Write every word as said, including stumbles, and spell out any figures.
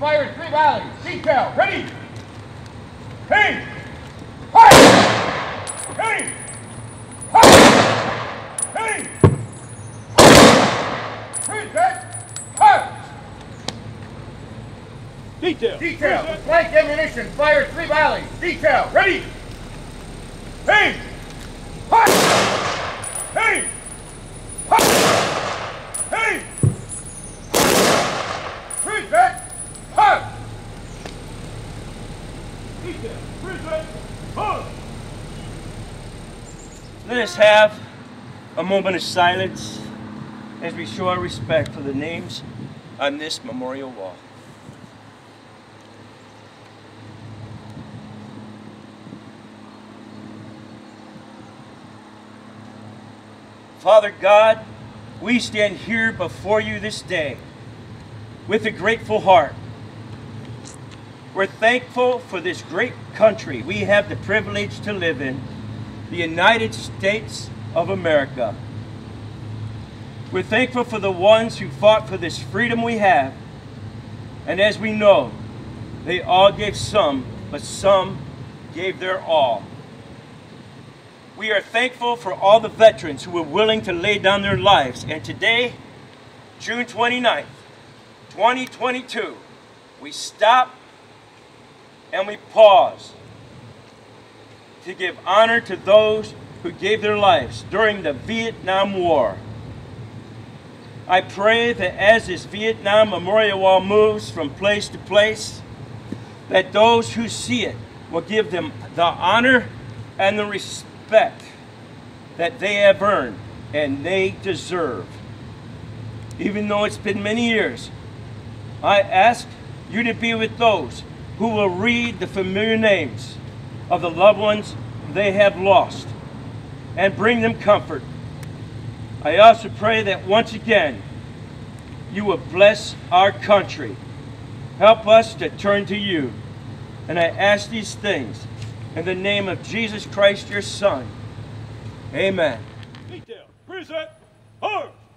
fired three volleys. Detail, ready? Aim! Fire! Aim! Fire! Aim! Present! Fire! Detail. Detail, with blank ammunition, fired three volleys. Detail, ready? Aim! Fire! Aim! Fire! Aim! Present! Fire! Detail. Present. Fire! Let us have a moment of silence as we show our respect for the names on this memorial wall. Father God, we stand here before you this day with a grateful heart. We're thankful for this great country we have the privilege to live in, the United States of America. We're thankful for the ones who fought for this freedom we have. And as we know, they all gave some, but some gave their all. We are thankful for all the veterans who were willing to lay down their lives. And today, June twenty-ninth, twenty twenty-two, we stop and we pause to give honor to those who gave their lives during the Vietnam War. I pray that as this Vietnam Memorial Wall moves from place to place, that those who see it will give them the honor and the respect that they have earned and they deserve. Even though it's been many years, I ask you to be with those who will read the familiar names of the loved ones they have lost and bring them comfort. I also pray that once again you will bless our country. Help us to turn to you. And I ask these things in the name of Jesus Christ, your Son. Amen. Detail. Present. Arms.